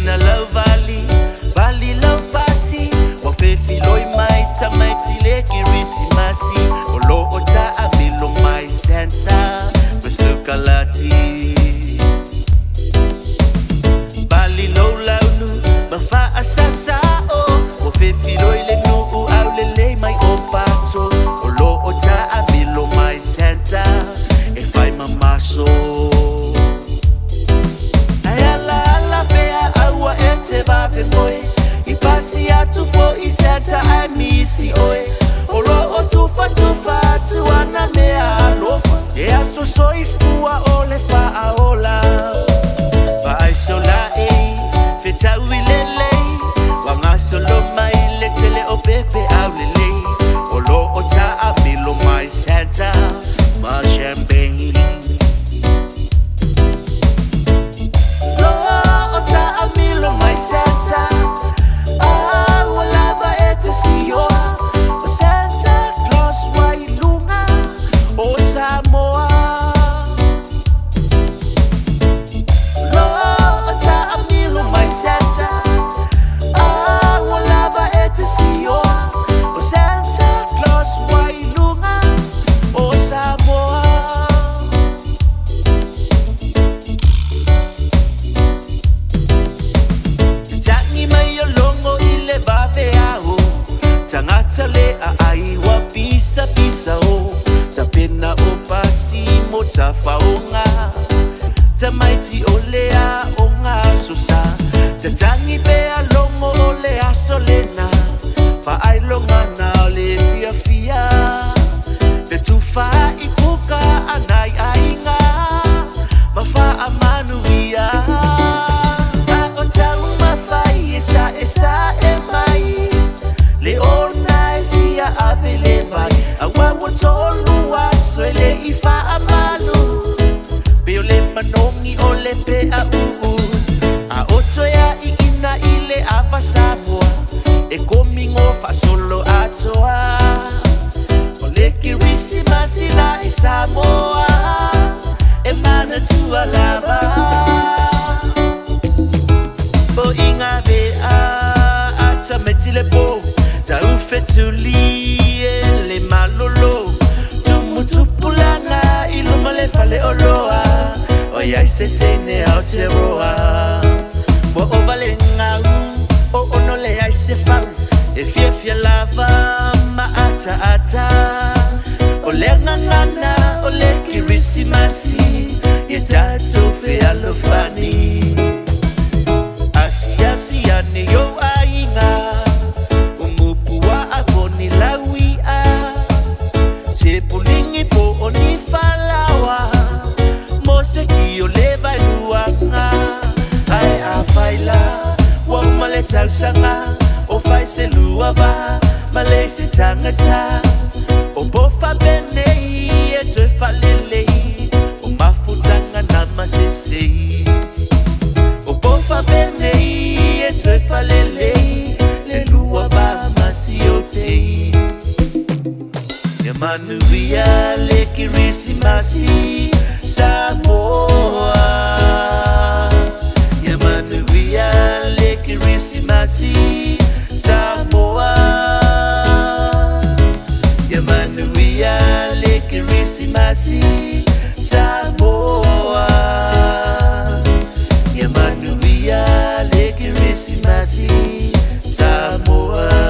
na lau vali, vali lau pasi. Wa fefi loi mai ta mai tile kirisi masi. Olo o ta avilo mai Santa, besuka lati. Bali no launu, bafa asasa o. Wa fefi loi le nu u au le le mai o pato. Olo o ta avilo mai Santa, e fai mamaso. Te babe boy, I pasi atu fo I Santa I misi oe. Olo o tufa tu ana mea alofa. E aso so I fua ole fa aola. Fa ai sola feta uilele. Wanga solo mai le tele o pepe au lele. Olo o ta avilo mai Santa, ma champagne. My Santa, I will love it to see you. Santa Claus, why lunga, oh Samoa. Lord, Amilo, my Santa, I will love it to see you. Santa Claus, why lunga, oh Samoa. Tangatale a aiwa pisa pisa o. Tapena o pasi mo tafaonga. Tamaiti olea onga sosa. Tatangi bea longo olea solena. Fa ailonga na ole fia fia. Betufa ipuka anai ainga. Mafa amanuia. A o tau mafai esa e mai. Le ornai via avele vai. Awa watolu aswele ifa amanu. Beole manongi ole pe a uu. A oto ya ina ile ava Samoa. E komingo fa solo atoa. Ole kirisi masila I Samoa. E mana tua lava. Bo inga vea ata metile po. Tau fetuli le malolo. Tumutupulanga iluma le fale oloa. Oya isetene Aotearoa. Mo ovale ngau o onole ai se fau. E fiefia lava ma ata. Ole ngangana ole kirisimasi. Ye tato fe alofani. Asia ni yo ainga. Ni lawi a se pulingi po oni falawa mo se ki o leva luanga ai a faila wa male talsanga o fai se luava male se tangata o bofa bene e te falele o mafutanga na masese o bofa bene e te falele le luava masiote. Manuia le kirisimasi Samoa. Manuia le kirisimasi Samoa. Manuia le kirisimasi Samoa. Manuia le kirisimasi Samoa.